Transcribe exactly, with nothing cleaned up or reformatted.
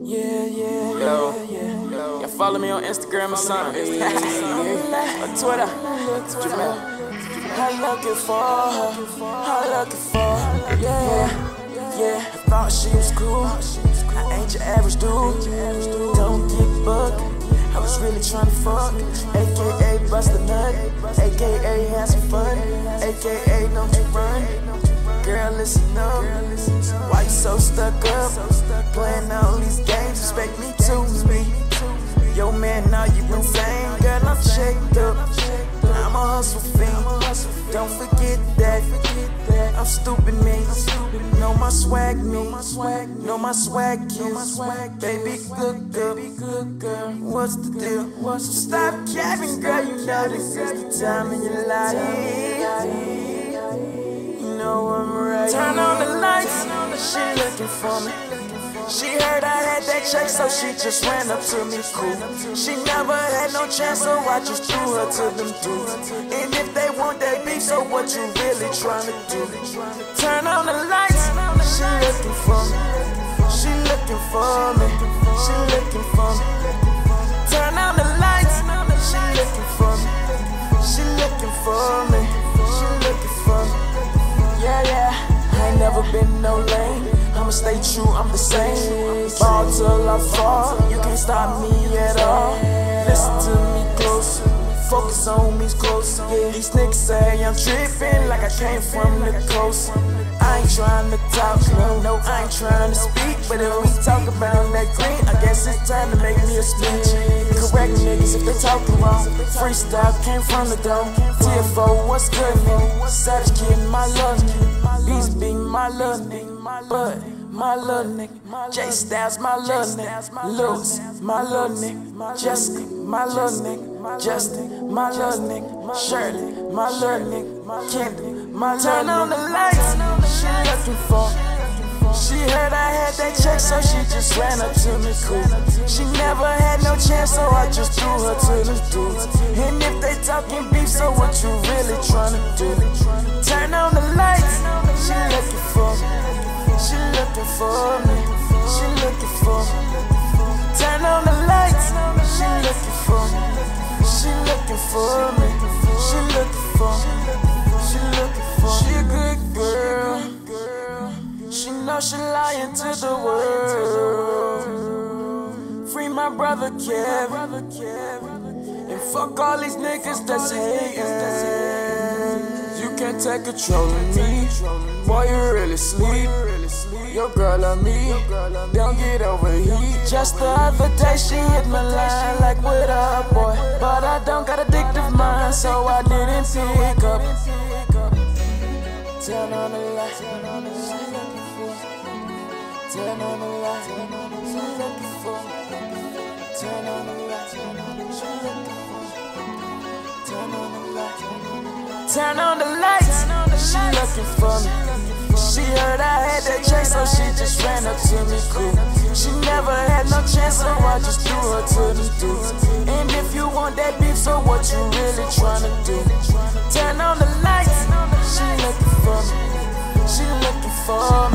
Yeah, yeah, Yo, yeah, yeah. y'all follow me on Instagram or something. Or Twitter. Jamel. I'm looking for her, I'm looking for her. Yeah, yeah. I thought she was cool. I ain't your average dude. Don't get bugged. I was really trying to fuck. A K A bust a nut. A K A have some fun. A K A don't you run. Girl, listen up. Why you so stuck up? Playing all these games, expect me to me. Yo man, now you insane. Girl, I'm shaked up. I'm a hustle fiend. Don't forget that. I'm stupid me. Know my swag me. Know my swag kills. Baby, good girl. What's the deal? So stop capping, girl. You know this is the time in your life. You know I'm right. Turn on the lights. She looking for me. She heard I had that check, so she just ran up to me cool. She never had no chance, so I just threw her to them dudes. And if they want that beef, so what you really tryna do? Turn on the lights. She looking for me. She looking for me. She looking for me. Turn on the lights. She looking for me. She looking for me. She looking for me. Yeah, yeah. I ain't never been no lame. I'ma stay true, I'm the same. Ball till I fall, you can't stop me at all. Listen to me close, focus on me close. Yeah, these niggas say I'm trippin' like I came from the coast. I ain't trying to talk, no, no, I ain't trying to speak. But if we talk about that green, I guess it's time to make me a speech. Correct niggas if they talking wrong. Freestyle came from the dome. T F O, what's good, nigga? Savage Kid, my love nigga. Beast be my love nigga. But my little nigga, J Styles, my little nigga, Lewis, my little nigga, Jessica, my little nigga, Justin, my little nigga, Shirley, my little nigga, Kendrick, my little nigga. Turn on the lights, she looking for. She heard I had that check, so she just ran up to me cool. She never had no chance, so I just threw her to the dudes. And if they talking beef, so what you really tryna do? Turn on the lights, she looking for me. She looking for me, she looking for me. Turn on the lights, she looking for me. She looking for me, she looking for me. She looking for me. She a good girl. She know she lying to the world. Free my brother Kev, and fuck all these niggas that's hating. You can't take control of me, boy, you really sleep. Your girl and me, don't get overheat. Just the other day she hit my line like, what up, boy? But I don't got addictive mind, so I didn't pick up. Turn on the light, turn on the light, turn on the light, she looking for. Turn on the light, turn on the light, turn on the lights, she looking for me. She heard I had that check, so she just ran up to me cool. She never had no chance, so I just threw her to the dudes. And if you want that beef, so what you really tryna do? Turn on the lights, she looking for me. She looking for me.